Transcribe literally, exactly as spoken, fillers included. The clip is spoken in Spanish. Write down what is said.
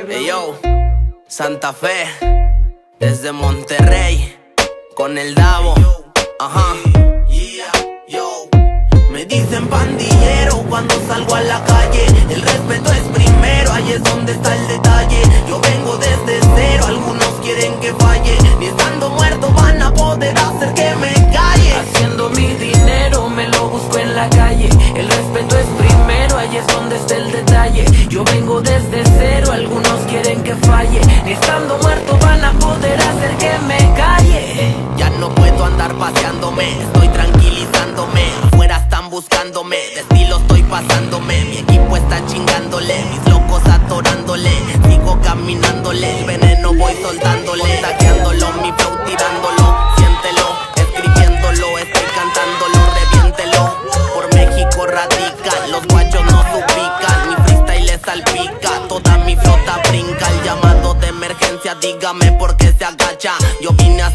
Hey yo, Santa Fe, desde Monterrey, con el Davo, ajá. Me dicen pandillero cuando salgo a la calle. El respeto es primero, ahí es donde está el detalle. Yo vengo desde cero, algunos quieren que falle. Ni estando muerto van a poder hacer que me calle. Haciendo mi dinero, me lo busco en la calle. El respeto es primero, ahí es donde está el detalle. Yo vengo desde cero, algunos quieren que falle. Ni estando muerto van a poder hacer que me calle. Ya no puedo andar paseándome, estoy tranquilizándome. Afuera están buscándome, de estilo estoy pasándome. Mi equipo está chingándole, mis locos atorándole. Sigo caminándole, el veneno voy soltándole. Contagiándolo, mi flow tirándolo. Siéntelo, escribiéndolo, estoy cantándolo. Reviéntelo, por México radica. Los guachos no se ubican, mi freestyle le salpica. Toda mi flota brinca, el llamado de emergencia, dígame por qué se agacha. Yo vine a